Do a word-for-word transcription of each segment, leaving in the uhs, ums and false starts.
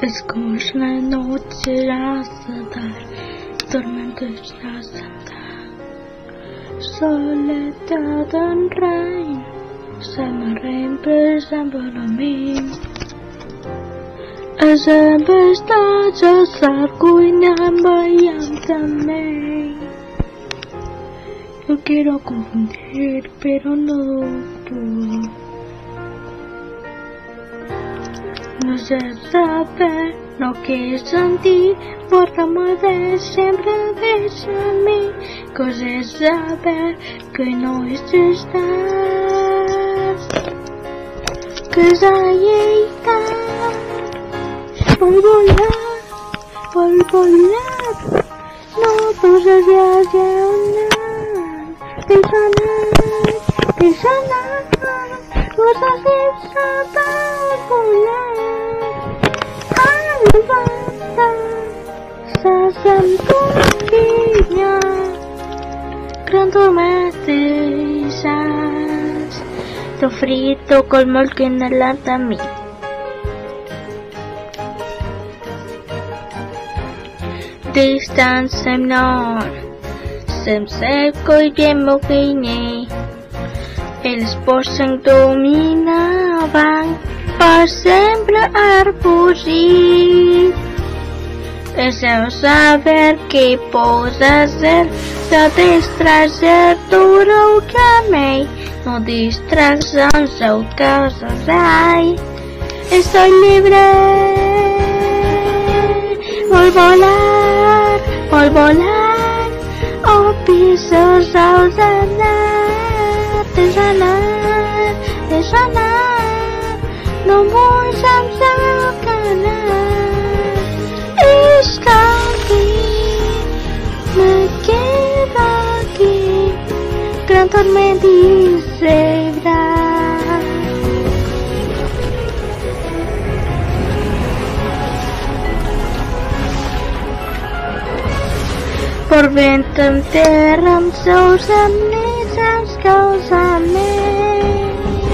Escucha la noche asaltar, tormentos asaltar, soledad en rein, sama rein bersama mim. As tempestades a sarguinhan bayam também. Eu quero confundir, pero no puedo. No sé saber lo que sentir, por amor de siempre ves a mí. Cosa saber que no estás, que ahí estás. Por volar, por volar, no puedes viajar, desanar, desanar, cosas de saber volar. Sasampunya gran tormentas, to frito col molto inallatami. Distance sem non, sem seco e demogine. Eles possam dominavam para sempre a fugir. Deseo saber que posso fazer, só distrazer tudo o que amei. No distrações ou causas, ai, estou livre. Vou volar, vou volar, o piso sausanar, desanar, desanar, no mundo samsam canar. Está aqui, me quedo aqui, gran tormenta e zebra. Por vento em terra, seus amigos causam-me.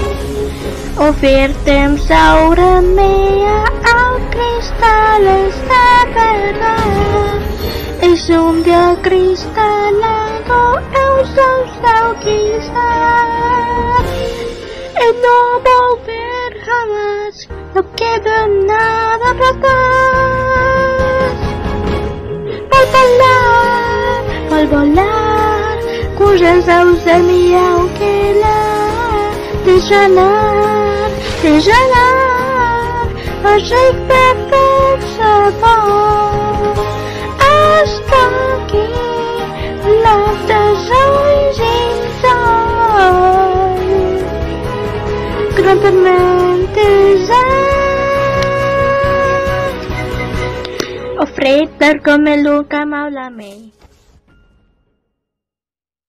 Ofertem saura meia ao cristal esta verdade. És um dia cristalado, eu sou seu quizás. E não volver jamás, não queda nada para trás. Por volar, por volar, cujas ausas me alquilar, desanar, desanar, achei perfeito sabor. Hasta aqui, lamentações em sol, grandemente exato, oferecer como nunca me amei.